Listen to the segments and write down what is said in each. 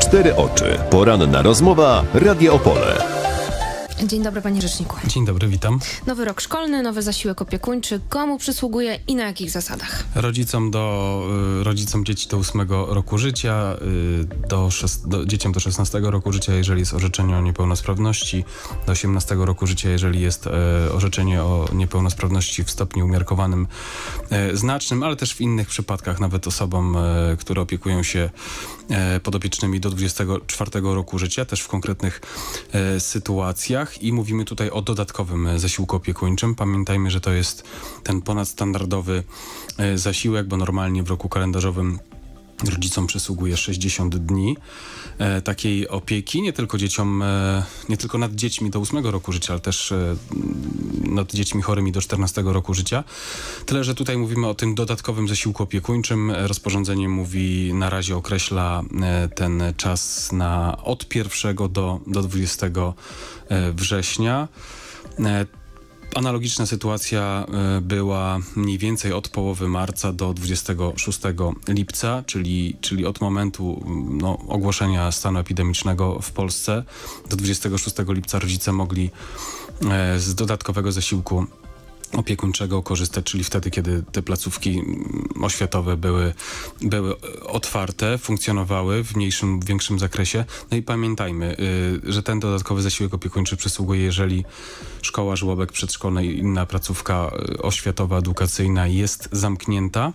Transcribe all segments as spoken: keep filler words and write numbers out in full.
cztery oczy. Poranna rozmowa Radia Opole. Dzień dobry, panie rzeczniku. Dzień dobry, witam. Nowy rok szkolny, nowy zasiłek opiekuńczy. Komu przysługuje i na jakich zasadach? Rodzicom, do, y, rodzicom dzieci do ósmego roku życia, y, do szes, do, dzieciom do szesnastego roku życia, jeżeli jest orzeczenie o niepełnosprawności, do osiemnastego roku życia, jeżeli jest y, orzeczenie o niepełnosprawności w stopniu umiarkowanym y, znacznym, ale też w innych przypadkach, nawet osobom, y, które opiekują się y, podopiecznymi do dwudziestego czwartego roku życia, też w konkretnych y, sytuacjach. I mówimy tutaj o dodatkowym zasiłku opiekuńczym. Pamiętajmy, że to jest ten ponadstandardowy zasiłek, bo normalnie w roku kalendarzowym rodzicom przysługuje sześćdziesiąt dni e, takiej opieki, nie tylko dzieciom, e, nie tylko nad dziećmi do ósmego roku życia, ale też e, nad dziećmi chorymi do czternastego roku życia. Tyle, że tutaj mówimy o tym dodatkowym zasiłku opiekuńczym. Rozporządzenie mówi, na razie określa e, ten czas na od pierwszego do, do dwudziestego września. E, Analogiczna sytuacja była mniej więcej od połowy marca do dwudziestego szóstego lipca, czyli, czyli od momentu no, ogłoszenia stanu epidemicznego w Polsce. Do dwudziestego szóstego lipca rodzice mogli z dodatkowego zasiłku opiekuńczego korzystać, czyli wtedy, kiedy te placówki oświatowe były, były otwarte, funkcjonowały w mniejszym, większym zakresie. No i pamiętajmy, y, że ten dodatkowy zasiłek opiekuńczy przysługuje, jeżeli szkoła, żłobek, przedszkolna i inna placówka oświatowa, edukacyjna jest zamknięta,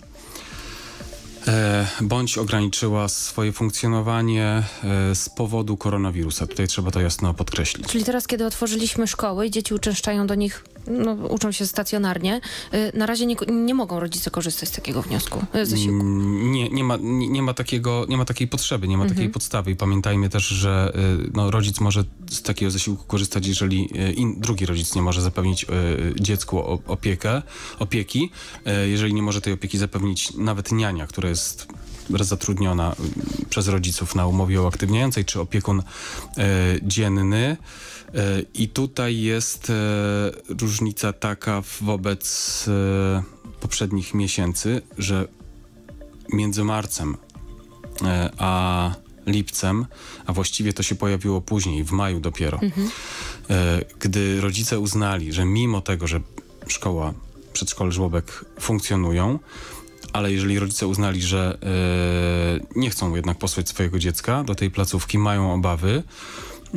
E, bądź ograniczyła swoje funkcjonowanie e, z powodu koronawirusa. Tutaj trzeba to jasno podkreślić. Czyli teraz, kiedy otworzyliśmy szkoły i dzieci uczęszczają do nich, no, uczą się stacjonarnie, y, na razie nie, nie mogą rodzice korzystać z takiego wniosku, y, zasiłku. Nie, nie ma, nie, nie ma takiego, nie ma takiej potrzeby, nie ma mhm. takiej podstawy i pamiętajmy też, że y, no, rodzic może z takiego zasiłku korzystać, jeżeli y, in, drugi rodzic nie może zapewnić y, dziecku opiekę, opieki, y, jeżeli nie może tej opieki zapewnić nawet niania, która jest zatrudniona przez rodziców na umowie uaktywniającej, czy opiekun e, dzienny. E, I tutaj jest e, różnica taka wobec e, poprzednich miesięcy, że między marcem e, a lipcem, a właściwie to się pojawiło później, w maju dopiero, mhm. e, gdy rodzice uznali, że mimo tego, że szkoła, przedszkole, żłobek funkcjonują, ale jeżeli rodzice uznali, że yy, nie chcą jednak posłać swojego dziecka do tej placówki, mają obawy, yy,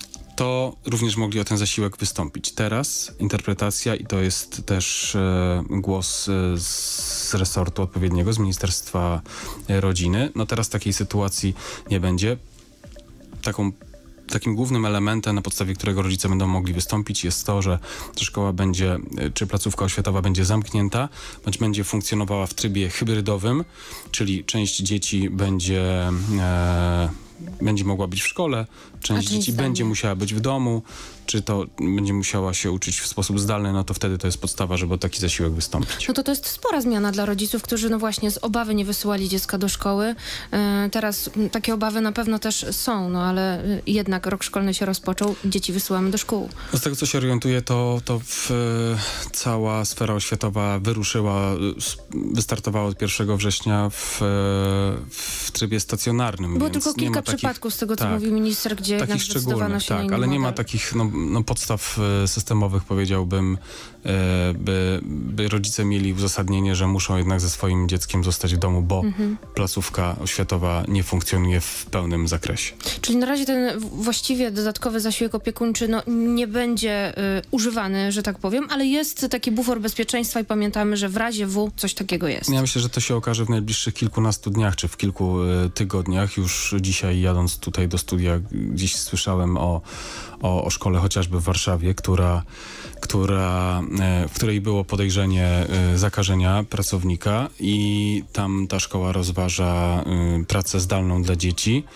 to również mogli o ten zasiłek wystąpić. Teraz interpretacja, i to jest też yy, głos yy, z resortu odpowiedniego, z Ministerstwa Rodziny, no teraz takiej sytuacji nie będzie. Taką Takim głównym elementem, na podstawie którego rodzice będą mogli wystąpić, jest to, że, że szkoła będzie, czy placówka oświatowa będzie zamknięta, bądź będzie funkcjonowała w trybie hybrydowym, czyli część dzieci będzie, e, będzie mogła być w szkole, część dzieci zdalnie będzie musiała być w domu, czy to będzie musiała się uczyć w sposób zdalny, no to wtedy to jest podstawa, żeby o taki zasiłek wystąpić. No to to jest spora zmiana dla rodziców, którzy no właśnie z obawy nie wysyłali dziecka do szkoły. Yy, teraz takie obawy na pewno też są, no ale yy, jednak rok szkolny się rozpoczął, dzieci wysyłamy do szkół. No z tego, co się orientuję, to, to w, y, cała sfera oświatowa wyruszyła, y, wystartowała od pierwszego września w, y, w trybie stacjonarnym. Było więc tylko kilka takich, przypadków z tego, co tak, mówił minister, gdzie jednak zdecydowano się tak, na inny ale nie model. ma takich no, no, podstaw y, systemowych, powiedziałbym, y, by, by rodzice mieli uzasadnienie, że muszą jednak ze swoim dzieckiem zostać w domu, bo mhm. placówka oświatowa nie funkcjonuje w pełnym zakresie. Czyli na razie ten właściwie dodatkowy zasiłek opiekuńczy no, nie będzie y, używany, że tak powiem, ale jest taki bufor bezpieczeństwa i pamiętamy, że w razie W coś takiego jest. Ja myślę, że to się okaże w najbliższych kilkunastu dniach, czy w kilku y, tygodniach. Już dzisiaj jadąc tutaj do studia gdzieś słyszałem o, o, o szkole chociażby w Warszawie, która, która, y, w której było podejrzenie y, zakażenia pracownika i tam ta szkoła rozważa y, pracę zdalną dla dzieci.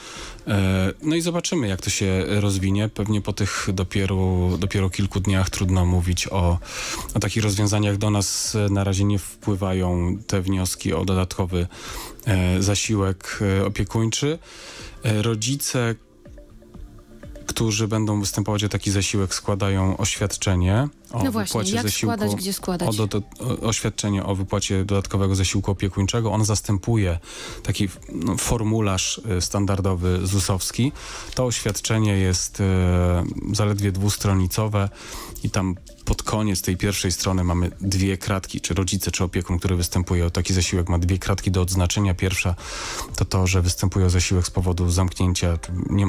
No i zobaczymy, jak to się rozwinie. Pewnie po tych dopiero, dopiero kilku dniach trudno mówić o, o takich rozwiązaniach. Do nas na razie nie wpływają te wnioski o dodatkowy e, zasiłek e, opiekuńczy. E, rodzice, którzy będą występować o taki zasiłek, składają oświadczenie o No właśnie, wypłacie jak zasiłku, składać, gdzie składać? O, do, do, o oświadczenie o wypłacie dodatkowego zasiłku opiekuńczego. On zastępuje taki no, formularz y, standardowy zusowski. To oświadczenie jest y, zaledwie dwustronicowe i tam pod koniec tej pierwszej strony mamy dwie kratki, czy rodzice, czy opiekun, który występuje o taki zasiłek, ma dwie kratki do odznaczenia. Pierwsza to to, że występuje o zasiłek z powodu zamknięcia, nie,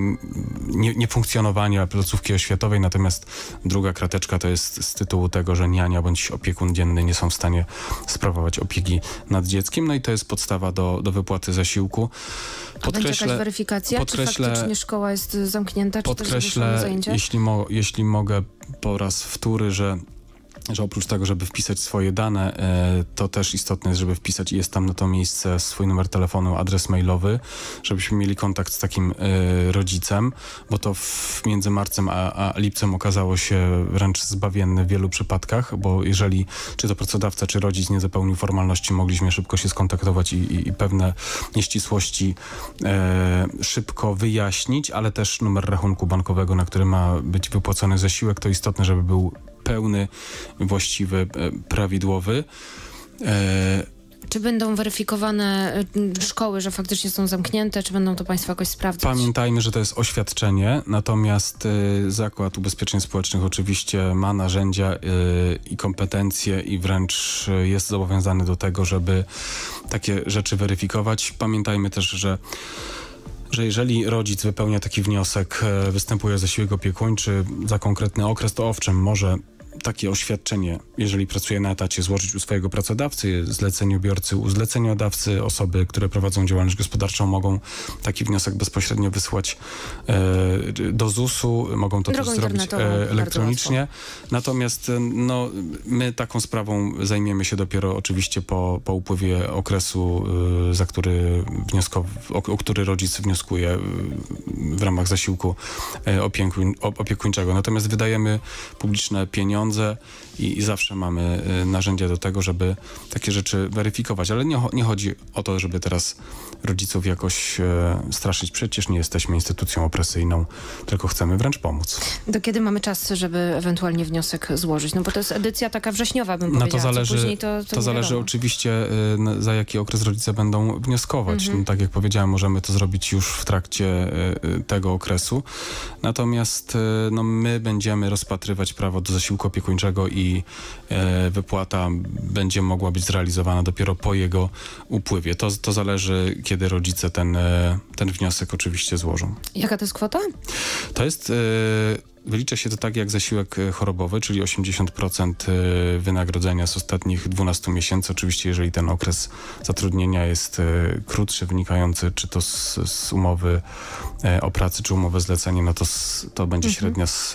nie, niefunkcjonowania placówki oświatowej, natomiast druga krateczka to jest z tytułu tego, że niania bądź opiekun dzienny nie są w stanie sprawować opieki nad dzieckiem. No i to jest podstawa do, do wypłaty zasiłku. A będzie jakaś weryfikacja, podkreślę, czy faktycznie szkoła jest zamknięta, czy też podkreślę, zajęcia? jeśli, mo, jeśli mogę po raz wtóry, że że oprócz tego, żeby wpisać swoje dane, to też istotne jest, żeby wpisać, i jest tam na to miejsce, swój numer telefonu, adres mailowy, żebyśmy mieli kontakt z takim rodzicem, bo to w, między marcem a, a lipcem okazało się wręcz zbawienne w wielu przypadkach, bo jeżeli czy to pracodawca, czy rodzic nie zapełnił formalności, mogliśmy szybko się skontaktować i, i, i pewne nieścisłości e, szybko wyjaśnić, ale też numer rachunku bankowego, na który ma być wypłacony zasiłek, to istotne, żeby był pełny, właściwy, prawidłowy. E... Czy będą weryfikowane szkoły, że faktycznie są zamknięte, czy będą to państwo jakoś sprawdzać? Pamiętajmy, że to jest oświadczenie, natomiast y, Zakład Ubezpieczeń Społecznych oczywiście ma narzędzia y, i kompetencje i wręcz y, jest zobowiązany do tego, żeby takie rzeczy weryfikować. Pamiętajmy też, że że jeżeli rodzic wypełnia taki wniosek, występuje o zasiłek opiekuńczy za konkretny okres, to owszem, może takie oświadczenie, jeżeli pracuje na etacie, złożyć u swojego pracodawcy, zleceniobiorcy, u zleceniodawcy. Osoby, które prowadzą działalność gospodarczą, mogą taki wniosek bezpośrednio wysłać e, do zusu, mogą to Drogą też zrobić e, elektronicznie. Natomiast no, my taką sprawą zajmiemy się dopiero oczywiście po, po upływie okresu, e, za który wnioskow, o, o który rodzic wnioskuje w ramach zasiłku e, opiekuń, opiekuńczego. Natomiast wydajemy publiczne pieniądze i, i zawsze mamy y, narzędzia do tego, żeby takie rzeczy weryfikować. Ale nie, nie chodzi o to, żeby teraz rodziców jakoś y, straszyć. Przecież nie jesteśmy instytucją opresyjną, tylko chcemy wręcz pomóc. Do kiedy mamy czas, żeby ewentualnie wniosek złożyć? No bo to jest edycja taka wrześniowa, bym no powiedziała. to zależy, później to, to, to zależy oczywiście, y, za jaki okres rodzice będą wnioskować. Mhm. No, tak jak powiedziałem, możemy to zrobić już w trakcie y, tego okresu. Natomiast y, no, my będziemy rozpatrywać prawo do zasiłku opiekuńczego i e, wypłata będzie mogła być zrealizowana dopiero po jego upływie. To, to zależy, kiedy rodzice ten, e, ten wniosek oczywiście złożą. Jaka to jest kwota? To jest... E, Wylicza się to tak jak zasiłek chorobowy, czyli osiemdziesiąt procent wynagrodzenia z ostatnich dwunastu miesięcy. Oczywiście, jeżeli ten okres zatrudnienia jest krótszy, wynikający czy to z, z umowy o pracy, czy umowy zlecenia, no to, to będzie mhm. średnia z,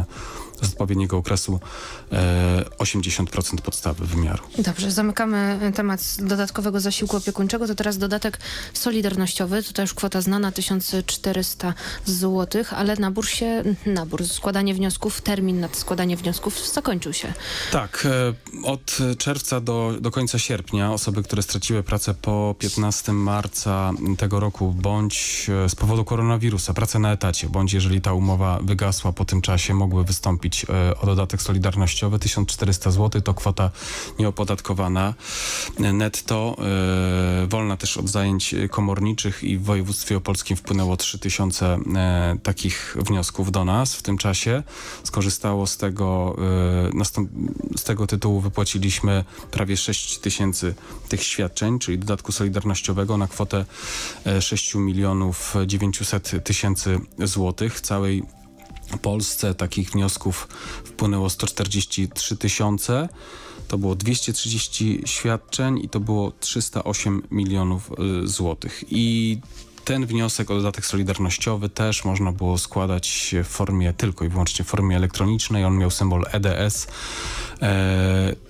z odpowiedniego okresu osiemdziesiąt procent podstawy wymiaru. Dobrze, zamykamy temat dodatkowego zasiłku opiekuńczego. To teraz dodatek solidarnościowy. To też kwota znana, tysiąc czterysta złotych, ale nabór się, nabór, składanie wniosków, termin na składanie wniosków zakończył się. Tak, od czerwca do, do końca sierpnia osoby, które straciły pracę po piętnastego marca tego roku, bądź z powodu koronawirusa, pracę na etacie, bądź jeżeli ta umowa wygasła po tym czasie, mogły wystąpić o dodatek solidarnościowy. tysiąc czterysta złotych to kwota nieopodatkowana netto, e, wolna też od zajęć komorniczych, i w województwie opolskim wpłynęło trzy tysiące e, takich wniosków do nas w tym czasie. Skorzystało z tego, e, nastąp- z tego tytułu wypłaciliśmy prawie sześć tysięcy tych świadczeń, czyli dodatku solidarnościowego na kwotę e, sześć milionów dziewięćset tysięcy złotych. W całej Polsce takich wniosków wpłynęło sto czterdzieści trzy tysiące. To było dwieście trzydzieści świadczeń i to było trzysta osiem milionów y, złotych. I ten wniosek o dodatek solidarnościowy też można było składać w formie, tylko i wyłącznie w formie elektronicznej. On miał symbol E D S. E,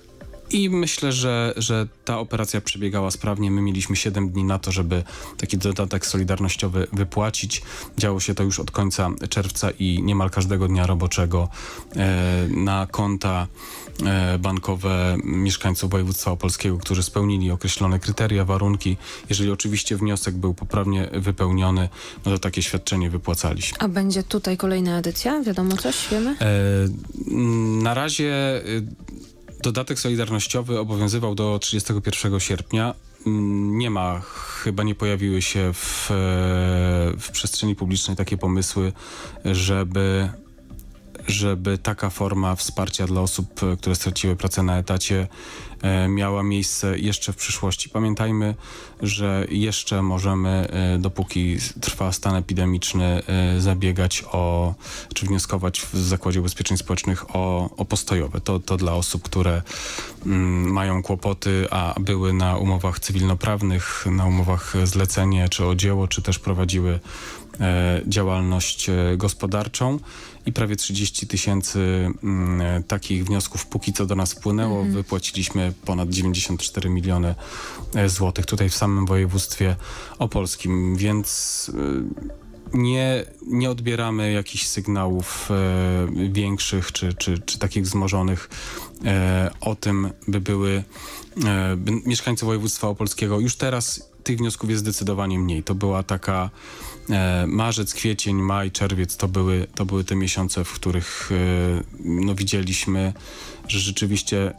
I myślę, że, że ta operacja przebiegała sprawnie. My mieliśmy siedem dni na to, żeby taki dodatek solidarnościowy wypłacić. Działo się to już od końca czerwca i niemal każdego dnia roboczego e, na konta e, bankowe mieszkańców województwa opolskiego, którzy spełnili określone kryteria, warunki. Jeżeli oczywiście wniosek był poprawnie wypełniony, no to takie świadczenie wypłacaliśmy. A będzie tutaj kolejna edycja? Wiadomo coś? Wiemy? E, na razie e, dodatek solidarnościowy obowiązywał do trzydziestego pierwszego sierpnia. Nie ma, chyba nie pojawiły się w, w przestrzeni publicznej takie pomysły, żeby, żeby taka forma wsparcia dla osób, które straciły pracę na etacie, miała miejsce jeszcze w przyszłości. Pamiętajmy, że jeszcze możemy, dopóki trwa stan epidemiczny, zabiegać o, czy wnioskować w Zakładzie Ubezpieczeń Społecznych o, o postojowe. To, to dla osób, które mm, mają kłopoty, a były na umowach cywilnoprawnych, na umowach zlecenie, czy o dzieło, czy też prowadziły e, działalność e, gospodarczą. I prawie trzydzieści tysięcy mm, takich wniosków póki co do nas wpłynęło. Mhm. Wypłaciliśmy ponad dziewięćdziesiąt cztery miliony złotych tutaj w samym województwie opolskim, więc y, nie, nie odbieramy jakichś sygnałów e, większych czy, czy, czy takich wzmożonych e, o tym, by były e, by mieszkańcy województwa opolskiego. Już teraz tych wniosków jest zdecydowanie mniej. To była taka e, marzec, kwiecień, maj, czerwiec, to były, to były te miesiące, w których e, no, widzieliśmy, że rzeczywiście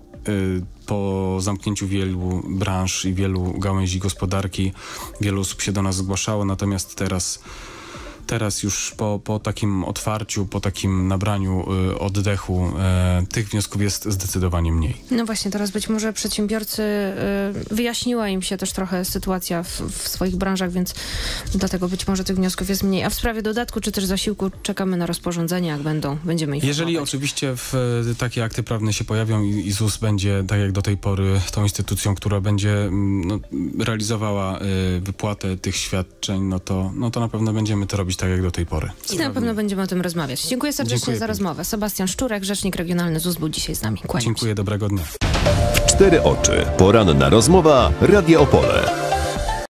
po zamknięciu wielu branż i wielu gałęzi gospodarki wielu osób się do nas zgłaszało, natomiast teraz Teraz już po, po takim otwarciu, po takim nabraniu y, oddechu y, tych wniosków jest zdecydowanie mniej. No właśnie, teraz być może przedsiębiorcy, y, wyjaśniła im się też trochę sytuacja w, w swoich branżach, więc dlatego być może tych wniosków jest mniej. A w sprawie dodatku czy też zasiłku czekamy na rozporządzenia, jak będą, będziemy informować. Jeżeli oczywiście w, takie akty prawne się pojawią i, i ZUS będzie, tak jak do tej pory, tą instytucją, która będzie no, realizowała y, wypłatę tych świadczeń, no to, no to na pewno będziemy to robić tak jak do tej pory. I na pewno będziemy o tym rozmawiać. Dziękuję serdecznie Dziękuję za rozmowę. Sebastian Szczurek, rzecznik regionalny ZUS, był dzisiaj z nami. Kłaniam się. Dziękuję, dobrego dnia. Cztery oczy. Poranna rozmowa Radia Opole.